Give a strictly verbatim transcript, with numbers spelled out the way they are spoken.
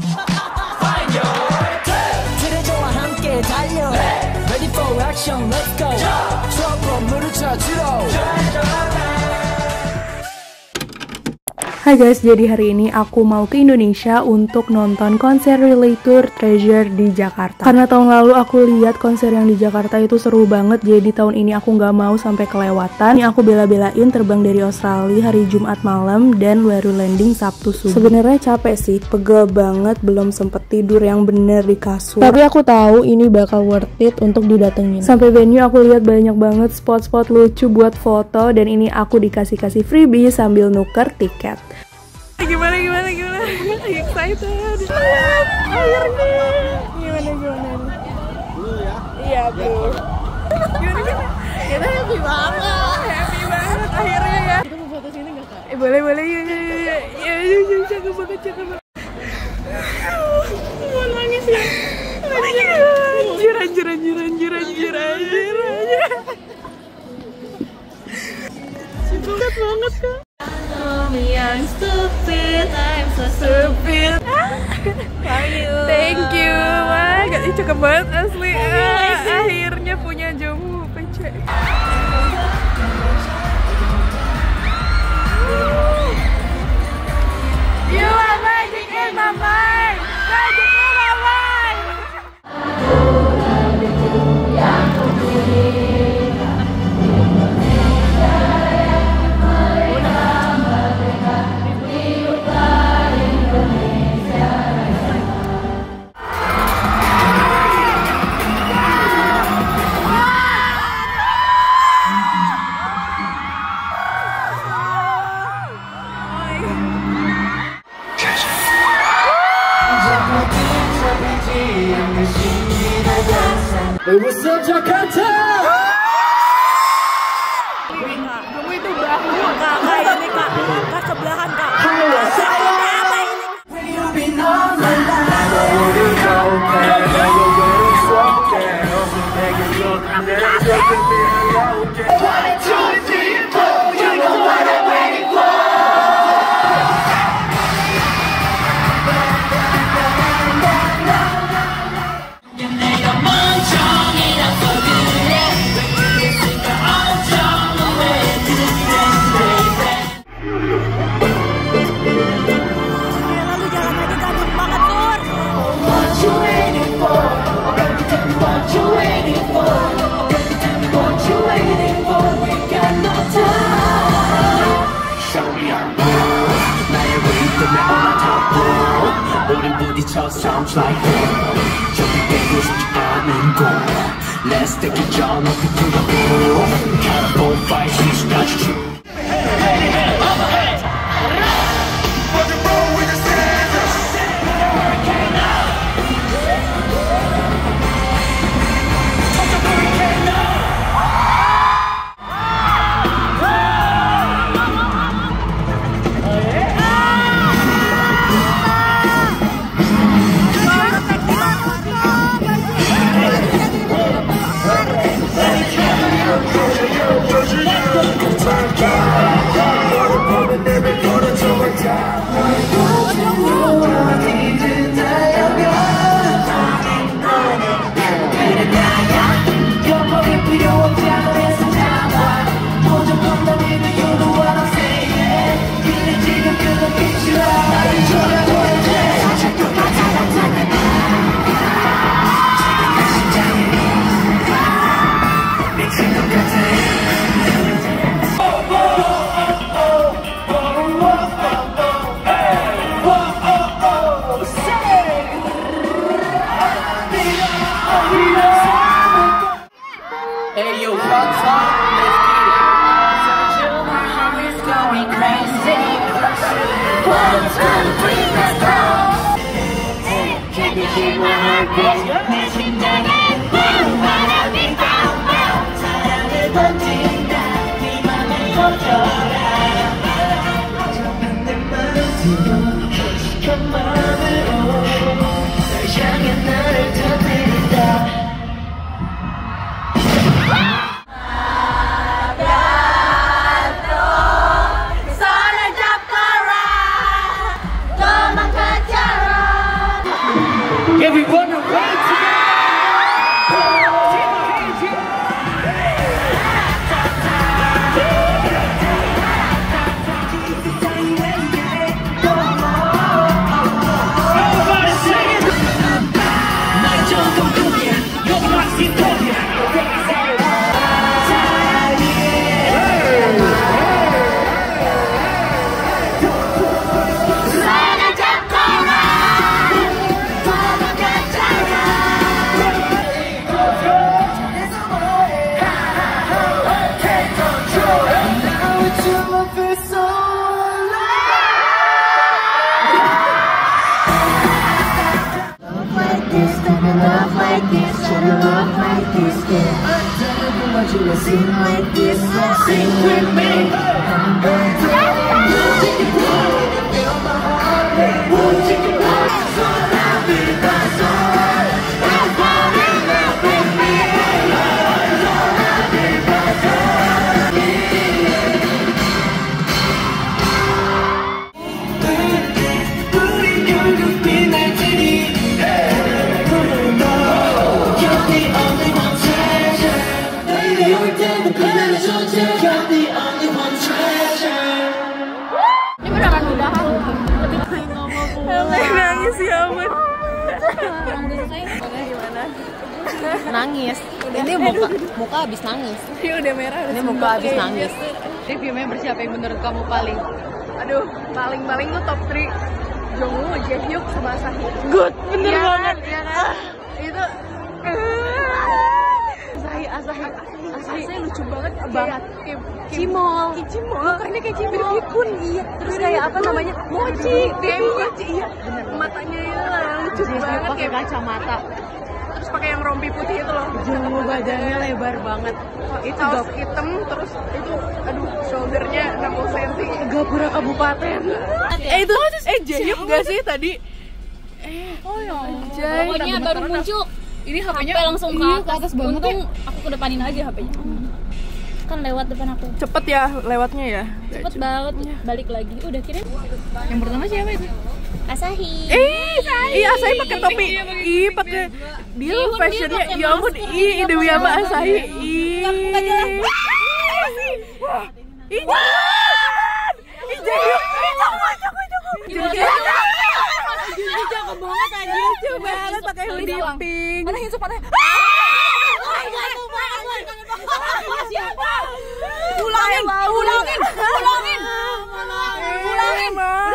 Hai guys, jadi hari ini aku mau ke Indonesia untuk nonton konser Relay Tour Treasure di Jakarta. Karena tahun lalu aku lihat konser yang di Jakarta itu seru banget, jadi tahun ini aku nggak mau sampai kelewatan. Ini aku bela-belain terbang dari Australia hari Jumat malam dan baru landing Sabtu subuh. Sebenarnya capek sih, pegel banget, belum sempet tidur yang bener di kasur. Tapi aku tahu ini bakal worth it untuk didatengin. Sampai venue aku lihat banyak banget spot-spot lucu buat foto, dan ini aku dikasih-kasih freebie sambil nuker tiket. Gimana gimana gimana excited akhirnya gimana gimana dulu ya iya bro gimana gimana kita happy banget happy banget akhirnya ya. Kita mau foto sini nggak kak? Eh boleh boleh ya ya ya ya ya cakep banget cakep banget. Mau nangis ya anjir anjir anjir anjir anjir anjir anjir cinta banget kak. Yang stupid, I'm so stupid. Love you. Thank you. Wah, gak sih cakep banget asli. Ah, akhirnya punya Jongwoo P C. You are magic in my mind. Magic in my mind. What's up Jakarta? Kamu itu bahu kak, kayak ini kak, kak sebelahan kak. Sounds like hell. 준비되고 싶지 않은 곳. Let's take a jump up into the pool. Catapult fight, she's got you. Sana Jakarta, Tomang Kacara. Everyone around together. Love like this, love like this, yeah. I want you to sing like this, sing with me. Feel my heart rate, won't you get out? So I'll be the soul. I'm falling in love with me. So I'll be the soul. 우리 결국 빛날 테니. Ini beneran udahan. Nangis ya ampun. Gimana? Nangis. Ini muka muka habis nangis. Ini udah merah. Ini muka habis nangis. Review member siapa yang menurut kamu paling? Aduh, paling-paling tuh top tiga Jongwoo, Jaehyuk, sama Asahi. Good, bener Iya banget. kan? Iya kan? Itu Asahi, Asahi, Asahi. Asahi lucu banget Banget. Kim, Kim Cimol. Kim Cimol. Mukanya kayak cimol. Pikun, iya. Terus kayak apa namanya? Mochi. Kayak mochi, iya. Matanya itu lah lucu Dia banget pakai kayak. kacamata. Terus pakai yang rompi putih itu loh. Jongwoo badannya lebar banget. Itu Kaos gak, hitam terus itu aduh shouldernya enam puluh sentimeter. Gapura kabupaten. Eh itu eh Jaehyuk gak sih tadi? Oh ya. Jay. Pokoknya baru muncul. Ini H P-nya Sampai langsung ke Iya, atas. ke atas banget Untung aku kedepanin aja H P-nya. Kan lewat depan aku. cepet ya lewatnya ya. Cepet banget balik lagi. Udah kirim. Yang pertama siapa itu? Asahi. Eh, iya Asahi pakai topi. Ih, pakai dia Iya, fashionnya dia pakai ya ampun. masker. Ih, Dia Dewi pakai sama masker. Asahi. Ih. Nggak jelas. Ih, jangan. Ih, Jaehyuk. Ih, cakep, cakep, cakep. Ini cakep banget aja. Lucu banget pakai hoodie pink. Mana Hinsu mana? Ulangin, ulangin, ulangin. Ulangin.